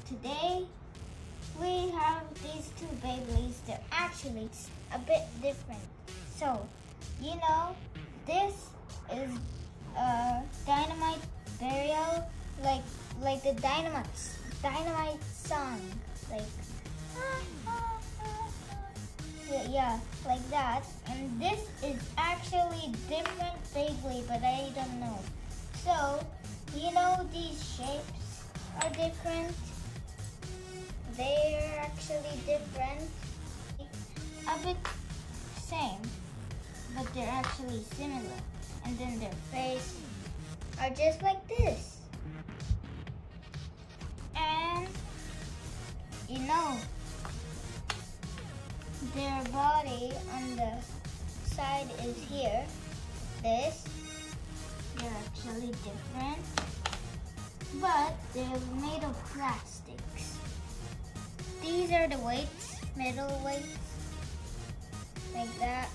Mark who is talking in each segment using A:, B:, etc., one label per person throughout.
A: today we have these two Beyblades. They're actually a bit different. So, this is a dynamite burial, like the dynamite song, like yeah, like that. And this is actually different Beyblade, but I don't know. So, these shapes are different. They're actually different. A bit same, but they're actually similar. And then their face are just like this. And their body on the side is here. They're actually different, but they're made of plastics. These are the weights, metal weights, like that.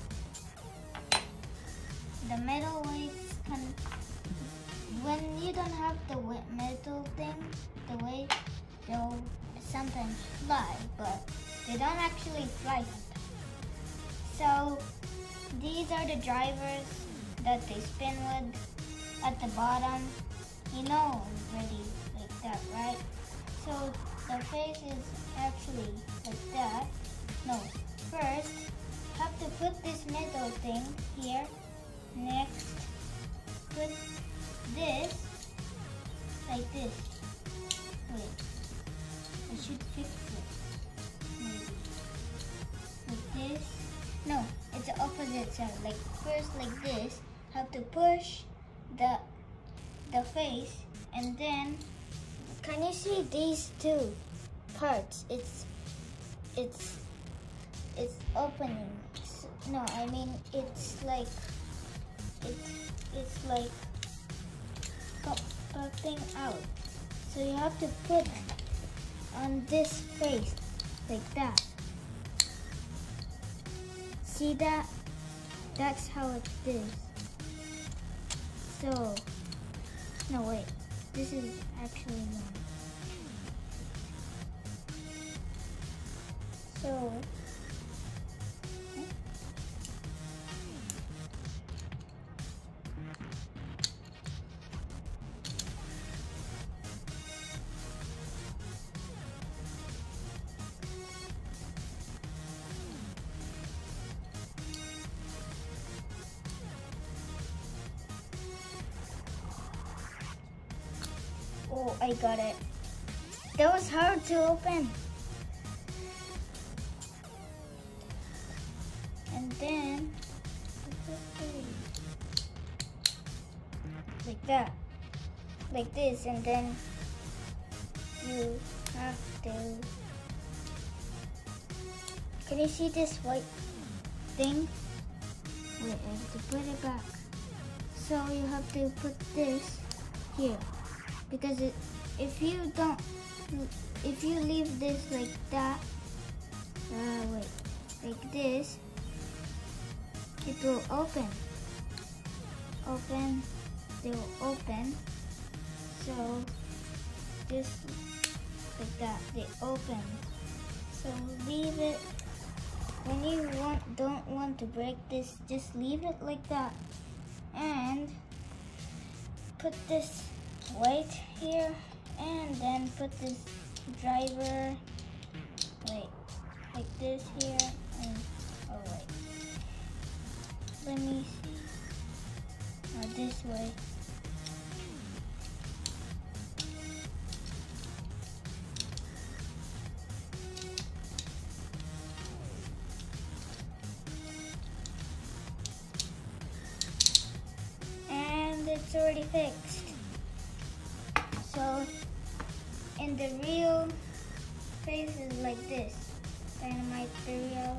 A: The metal weights when you don't have the metal thing, the weight, they'll sometimes fly, but they don't actually fly sometimes. So these are the drivers that they spin with at the bottom. Already like that, right? So the face is actually like that. No, first have to put this metal thing here. Next, put this like this. Wait, I should fix it. Maybe like this. No, it's the opposite side. Like first, like this. Have to push the face, and then can you see these two parts? It's opening. No, I mean it's like popping out. So you have to put on this face like that. See that? That's how it is. So, no wait, this is actually one. So, oh, I got it. That was hard to open. And then, like that, like this, and then you have to, can you see this white thing? Wait, I have to put it back. So you have to put this here. Because if you leave this like that, like this, it will open. They will open. So just like that, they open. So leave it. When you don't want to break this, just leave it like that, and put this weight here, and then put this driver, like this here, and let me see, this way. And it's already fixed. So, in the real face is like this, dynamite burial.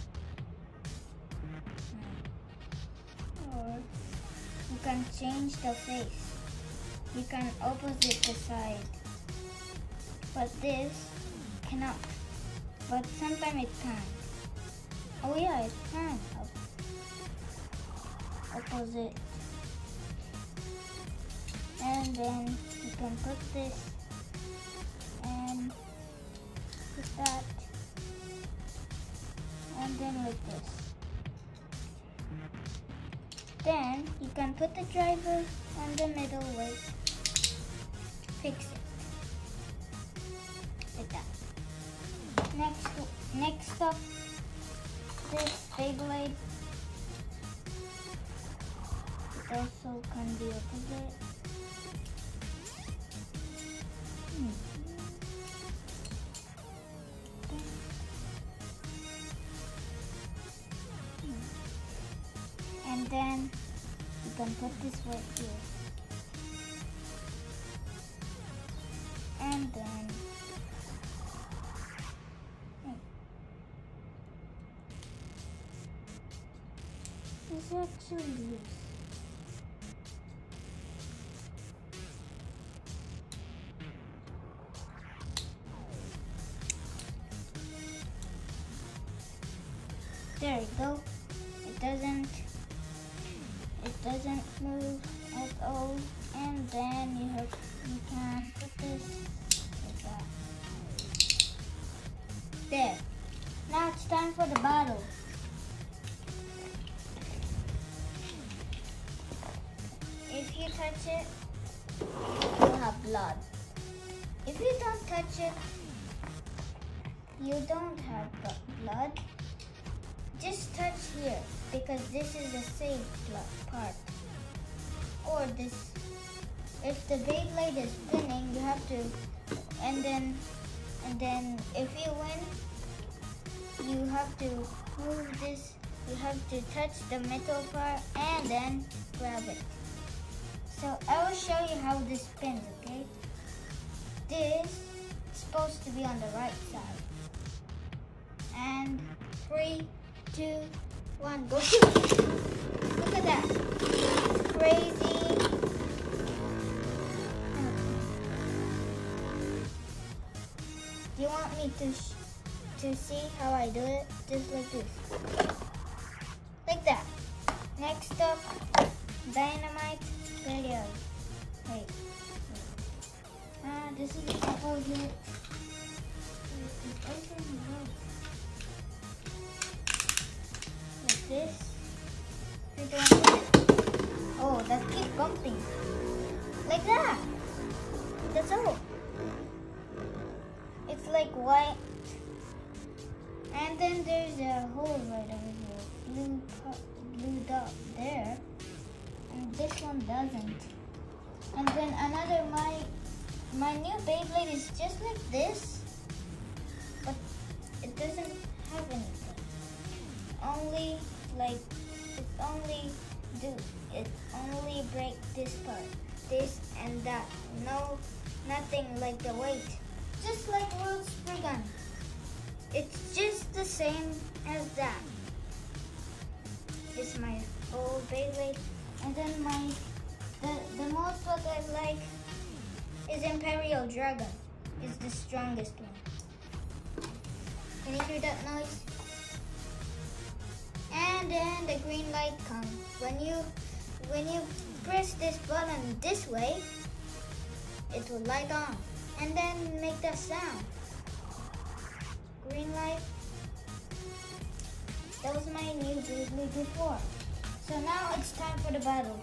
A: Or you can change the face. You can opposite the side. But this cannot. But sometimes it can. Oh yeah, it can. Opposite. And then you can put this and then like this. Then you can put the driver on the middle way. Fix it. Like that. Next up, this Beyblade. It also can be opposite. And then you can put this right here. And then it's actually loose. There you go. It doesn't move at all. And then you can put this like that. There. Now it's time for the battle. If you touch it, you'll have blood. If you don't touch it, you don't have blood. Just touch here because this is a safe part. Or this, if the Beyblade is spinning, you have to, and then if you win, you have to move this. You have to touch the metal part and then grab it. So I will show you how this spins, okay? This is supposed to be on the right side. And 3, 2, 1, go. Look at that. It's crazy. Do you want me to see how I do it? Just like this. Like that. Next up, Dynamite video. Wait. This is the opposite. It's open right. Like this. Oh, that keeps bumping. Like that. That's all. It's like white. And then there's a hole right over here. Blue dot there. And this one doesn't. And then another, my new Beyblade is just like this, but it doesn't have anything. Only like it only break this part, this and that. No, nothing like the weight. Just like World Spriggan. It's just the same as that. It's my old Beyblade. And then the most what I like is Imperial Dragon. It's the strongest one. Can you hear that noise? And then the green light comes. When you press this button this way, it will light on. And then make that sound. Green light. That was my new Beyblade before. So now it's time for the battle.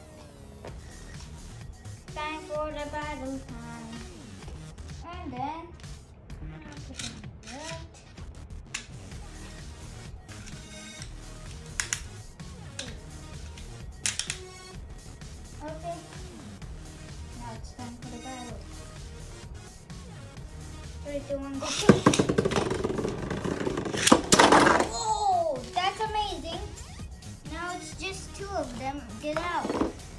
A: Time for the battle time. And then put it right. Okay. Now it's time for the battle. 3, 2, 1, go. Oh, that's amazing. Now it's just 2 of them. Get out.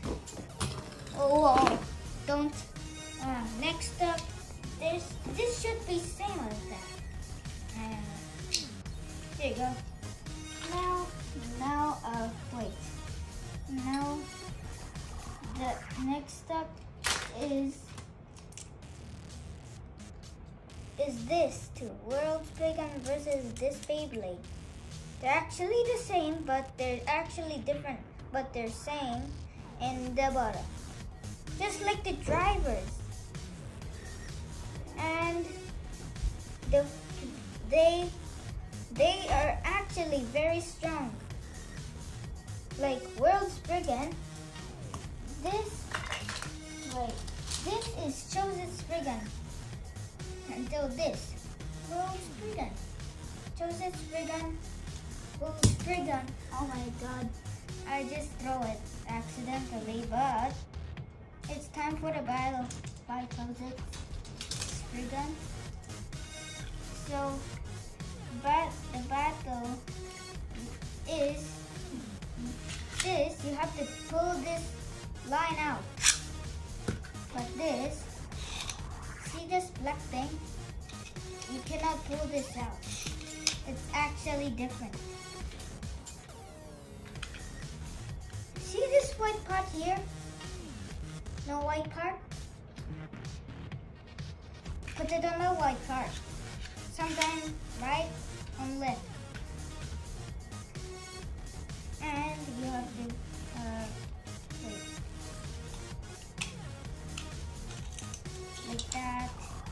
A: Oh, don't. Next up, this should be same as that. There you go. Now, wait. Now, the next up is this two. World Spriggan versus this Beyblade. They're actually the same, but they're actually different. But they're same in the bottom. Just like the drivers. And they are actually actually very strong. Like World Spriggan, this is Chosen Spriggan. Until this, World Spriggan. Chosen Spriggan, World Spriggan. Oh my god, I just throw it accidentally, but it's time for the battle. Bye, Chosen Spriggan. So, the battle is this. You have to pull this line out. But this, see this black thing? You cannot pull this out. It's actually different. See this white part here? No white part? Put it on the white part. Sometimes right and left. And you have to wait. Like that.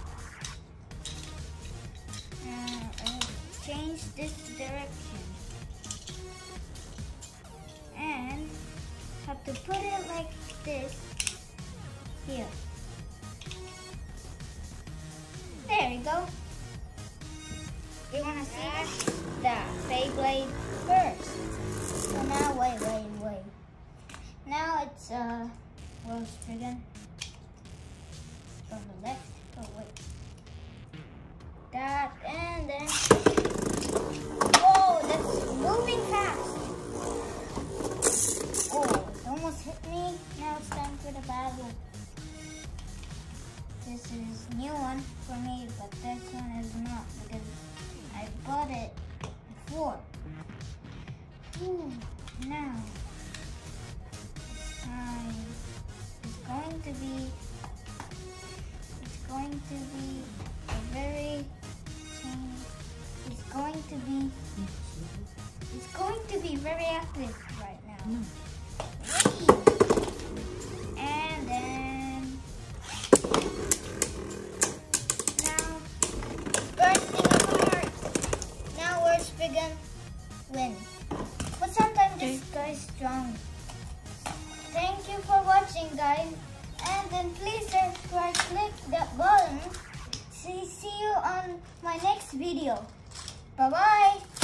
A: Change this direction. And have to put it like this here. There you go. You want to see the Beyblade first. So now, wait. Now it's World Spriggan from the left. Oh wait. That and then. Whoa, that's moving fast. Oh, it almost hit me. Now it's time for the battle. This is a new one for me, but this one is not because I bought it before. Ooh, now it's time. It's going to be a very it's going to be very active right now. And then now bursting apart. Now World Spriggan win. But sometimes this guy's strong. Thank you for watching, guys. And then please subscribe, click that button. See you on my next video. Bye-bye.